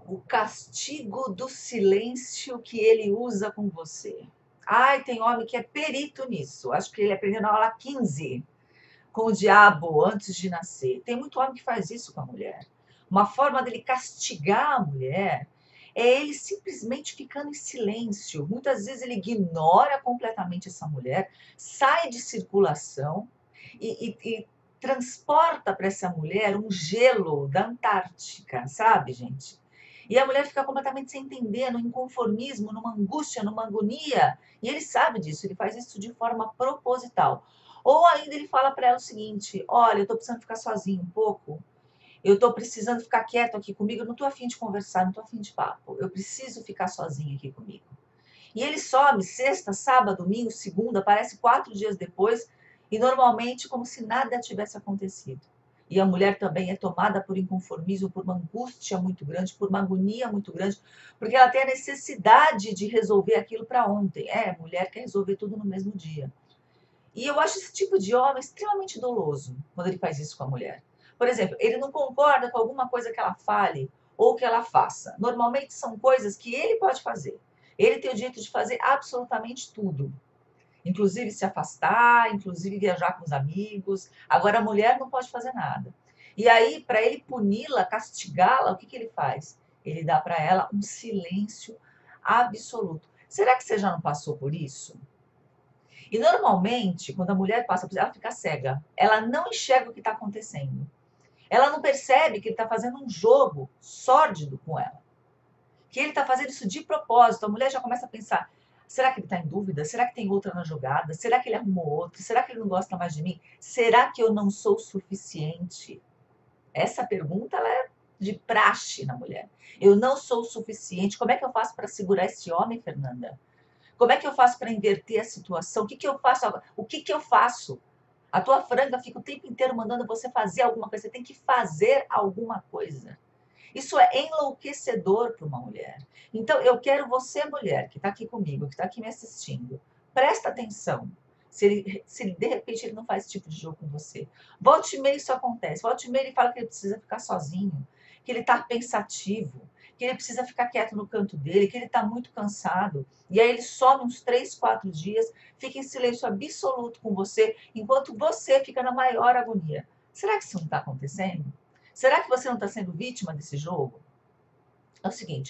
O castigo do silêncio que ele usa com você. Ai, tem homem que é perito nisso. Acho que ele aprendeu na aula 15 com o diabo antes de nascer. Tem muito homem que faz isso com a mulher. Uma forma dele castigar a mulher é ele simplesmente ficando em silêncio. Muitas vezes ele ignora completamente essa mulher, sai de circulação e transporta para essa mulher um gelo da Antártica, sabe, gente? E a mulher fica completamente sem entender, no inconformismo, numa angústia, numa agonia. E ele sabe disso, ele faz isso de forma proposital. Ou ainda ele fala para ela o seguinte: olha, eu estou precisando ficar sozinho um pouco, eu estou precisando ficar quieto aqui comigo, eu não estou afim de conversar, não estou afim de papo, eu preciso ficar sozinho aqui comigo. E ele some sexta, sábado, domingo, segunda, aparece 4 dias depois, e normalmente como se nada tivesse acontecido. E a mulher também é tomada por inconformismo, por uma angústia muito grande, por uma agonia muito grande, porque ela tem a necessidade de resolver aquilo para ontem. A mulher quer resolver tudo no mesmo dia. E eu acho esse tipo de homem extremamente doloso quando ele faz isso com a mulher. Por exemplo, ele não concorda com alguma coisa que ela fale ou que ela faça. Normalmente são coisas que ele pode fazer. Ele tem o direito de fazer absolutamente tudo, inclusive se afastar, inclusive viajar com os amigos. Agora, a mulher não pode fazer nada. E aí, para ele puni-la, castigá-la, o que, que ele faz? Ele dá para ela um silêncio absoluto. Será que você já não passou por isso? E normalmente, quando a mulher passa por isso, ela fica cega. Ela não enxerga o que está acontecendo. Ela não percebe que ele está fazendo um jogo sórdido com ela. Que ele está fazendo isso de propósito. A mulher já começa a pensar: será que ele está em dúvida? Será que tem outra na jogada? Será que ele arrumou outro? Será que ele não gosta mais de mim? Será que eu não sou suficiente? Essa pergunta ela é de praxe na mulher. Eu não sou o suficiente. Como é que eu faço para segurar esse homem, Fernanda? Como é que eu faço para inverter a situação? O que, que eu faço agora? O que, que eu faço? A tua franga fica o tempo inteiro mandando você fazer alguma coisa. Você tem que fazer alguma coisa. Isso é enlouquecedor para uma mulher. Então, eu quero você, mulher, que está aqui comigo, que está aqui me assistindo, presta atenção. Se ele, de repente, ele não faz esse tipo de jogo com você. Volte e meia isso acontece. Volte e meia ele fala que ele precisa ficar sozinho, que ele está pensativo, que ele precisa ficar quieto no canto dele, que ele está muito cansado. E aí ele some uns 3, 4 dias, fica em silêncio absoluto com você, enquanto você fica na maior agonia. Será que isso não está acontecendo? Será que você não está sendo vítima desse jogo? É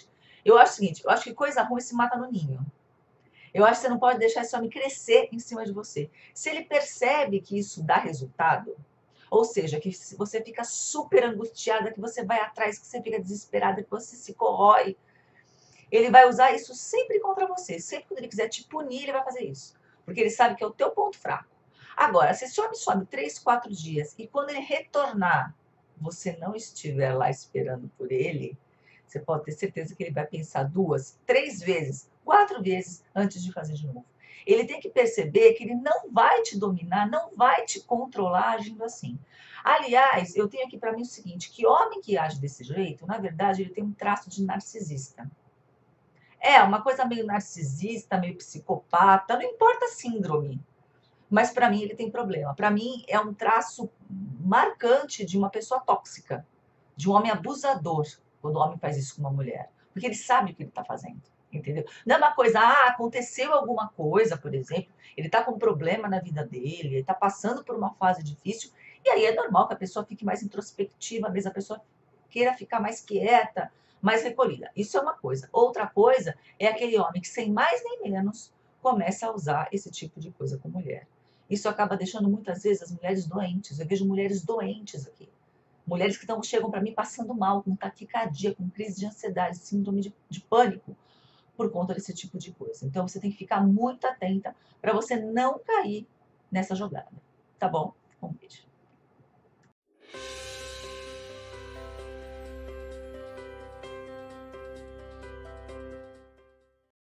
o seguinte, eu acho que coisa ruim se mata no ninho. Eu acho que você não pode deixar esse homem crescer em cima de você. Se ele percebe que isso dá resultado, ou seja, que você fica super angustiada, que você vai atrás, que você fica desesperada, que você se corrói, ele vai usar isso sempre contra você. Sempre quando ele quiser te punir, ele vai fazer isso. Porque ele sabe que é o teu ponto fraco. Agora, se esse homem some 3, 4 dias e quando ele retornar, você não estiver lá esperando por ele, você pode ter certeza que ele vai pensar 2, 3 vezes, 4 vezes antes de fazer de novo. Ele tem que perceber que ele não vai te dominar, não vai te controlar agindo assim. Aliás, eu tenho aqui para mim o seguinte, que homem que age desse jeito, na verdade, ele tem um traço de narcisista. É, uma coisa meio narcisista, meio psicopata, não importa a síndrome, mas para mim ele tem problema. Para mim é um traço marcante de uma pessoa tóxica, de um homem abusador, quando o homem faz isso com uma mulher, porque ele sabe o que ele está fazendo, entendeu? Não é uma coisa, aconteceu alguma coisa, por exemplo, ele está com um problema na vida dele, ele está passando por uma fase difícil, e aí é normal que a pessoa fique mais introspectiva, mesmo a pessoa queira ficar mais quieta, mais recolhida. Isso é uma coisa. Outra coisa é aquele homem que, sem mais nem menos, começa a usar esse tipo de coisa com mulher. Isso acaba deixando muitas vezes as mulheres doentes. Eu vejo mulheres doentes aqui. Mulheres que chegam para mim passando mal, com taquicardia, com crise de ansiedade, síndrome de pânico, por conta desse tipo de coisa. Então você tem que ficar muito atenta para você não cair nessa jogada. Tá bom? Um beijo.